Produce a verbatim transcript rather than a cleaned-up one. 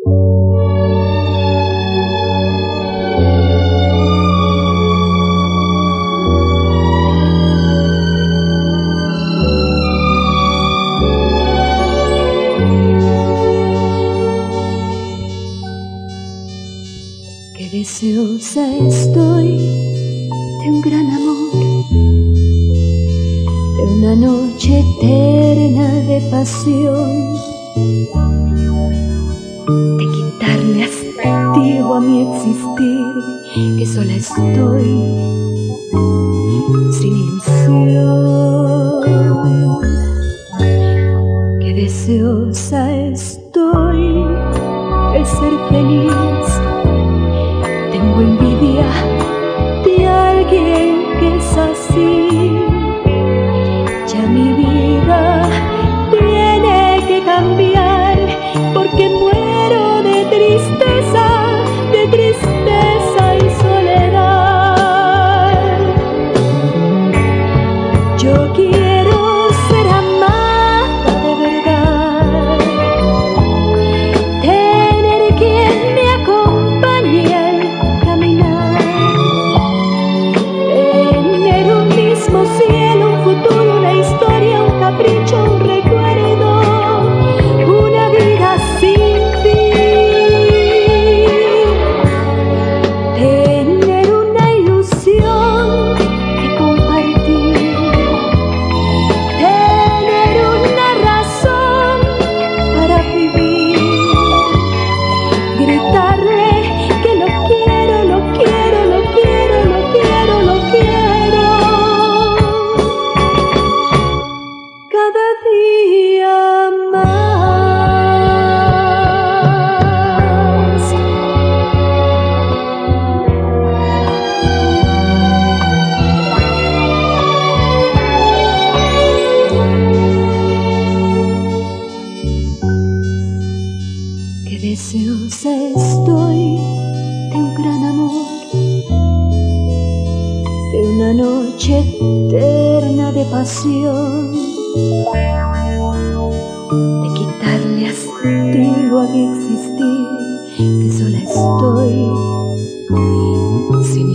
Qué deseosa estoy de un gran amor, de una noche eterna de pasión, de quitarle hastío a mi existir, que sola estoy sin ilusión. Qué deseosa estoy de ser feliz. Tengo envidia de alguien que es así. Ya mi vida tiene que cambiar, porque muero de tristeza, de tristeza y soledad. Yo quiero ser amada de verdad, tener quien me acompañe al caminar, tener un mismo cielo, un futuro, una historia, un capricho, un recuerdo, una vida sin fin, tener una ilusión que compartir, tener una razón para vivir, gritarle que lo quiero, lo quiero, lo quiero, lo quiero, lo quiero, cada día más. Qué deseosa estoy de un gran amor, de una noche eterna de pasión, de quitarle hastío a mi existir, que sola estoy sin